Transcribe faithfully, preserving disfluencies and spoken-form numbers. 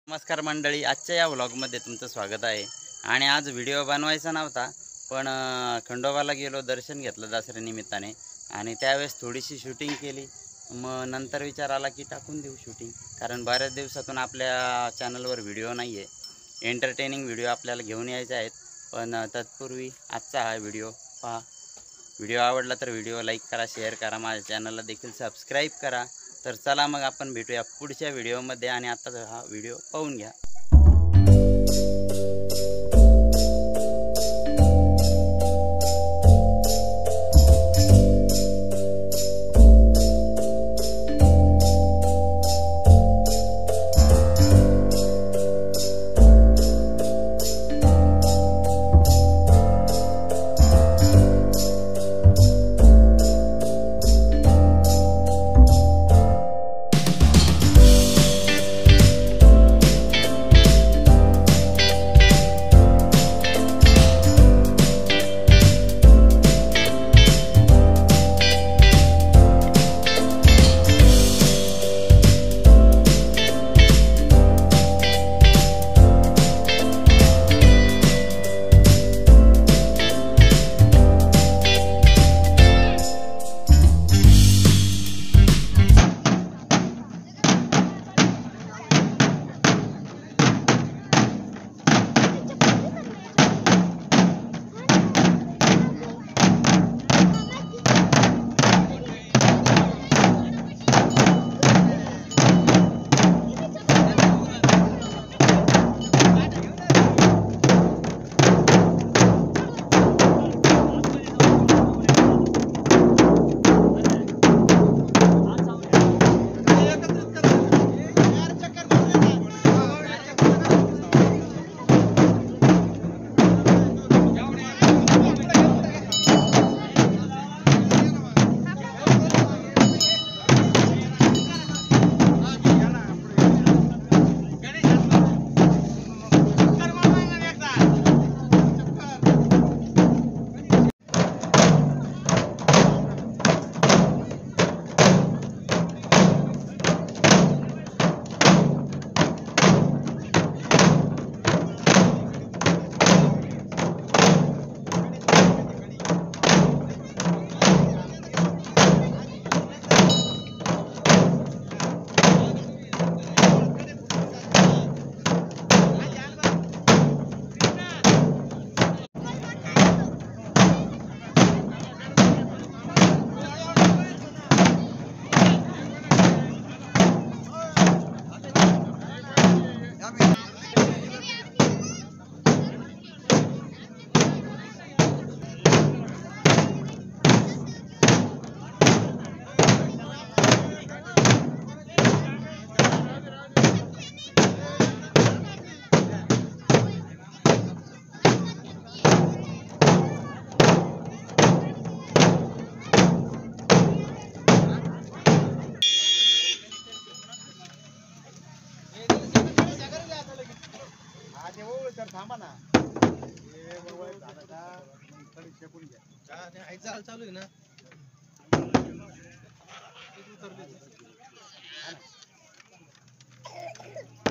नमस्कार मंडळी, आजच्या या व्लॉगमध्ये तुमचं स्वागत आहे। आणि आज व्हिडिओ बनवायचा नव्हता, पण खंडोबाला गेलो, दर्शन घेतलं दसऱ्या निमित्ताने आणि त्यावेळेस थोडीशी शूटिंग केली। मग नंतर विचार आला की टाकून देऊ शूटिंग, कारण बऱ्याच दिवसातून आपल्या चॅनलवर व्हिडिओ नाही आहे। एंटरटेनिंग व्हिडिओ आपल्याला घेऊन यायचे आहेत, पण तत्पूर्वी आजचा हा व्हिडिओ पहा। व्हिडिओ आवडला तर व्हिडिओ लाईक करा, शेअर करा, माझ्या चॅनलला देखील सबस्क्राईब करा। तर चला मग आपण भेटूया पुढच्या व्हिडिओमध्ये आणि आता हा व्हिडिओ पाहून घ्या। थांबा ना, चालू आहे ना।